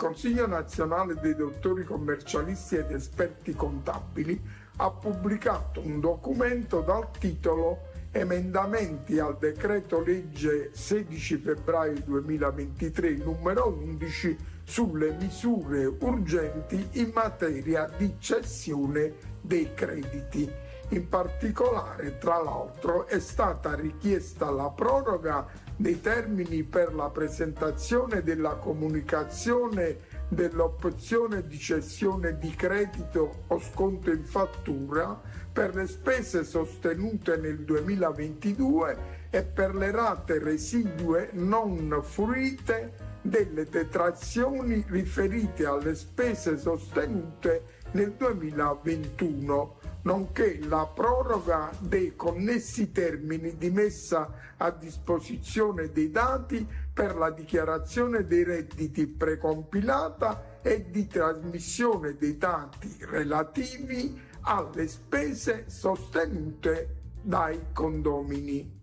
Consiglio nazionale dei dottori commercialisti ed esperti contabili ha pubblicato un documento dal titolo Emendamenti al decreto legge 16 febbraio 2023 numero 11 sulle misure urgenti in materia di cessione dei crediti. In particolare, tra l'altro, è stata richiesta la proroga dei termini per la presentazione della comunicazione dell'opzione di cessione di credito o sconto in fattura per le spese sostenute nel 2022 e per le rate residue non fruite delle detrazioni riferite alle spese sostenute nel 2021, nonché la proroga dei connessi termini di messa a disposizione dei dati per la dichiarazione dei redditi precompilata e di trasmissione dei dati relativi alle spese sostenute dai condomini.